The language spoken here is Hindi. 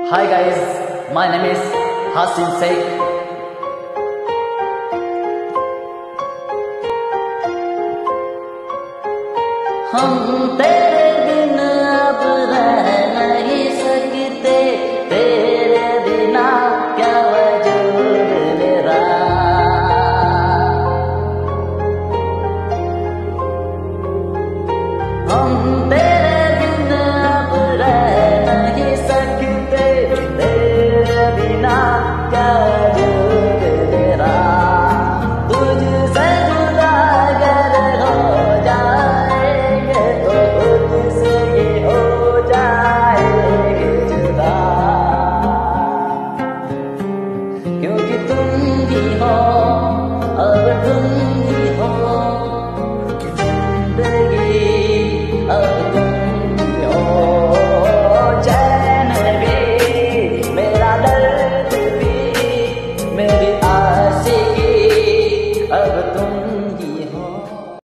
Hi guys, my name is Hasim Sheikh. हम तेरे बिन अब रह नहीं सकते, तेरे बिना क्या वजूद मेरा। हम तेरे बिन अब रह नहीं सकते, तेरे बिना क्या वजूद मेरा। तुझसे जुदा अगर हो जाएंगे तो तुझसे ही हो जाएंगे जुदा, क्योंकि तुम ही हो, अब तुम ही हो जिंदगी, अब तुम ही हो चैन भी, मेरा दर्द भी, मेरी आशिकी अब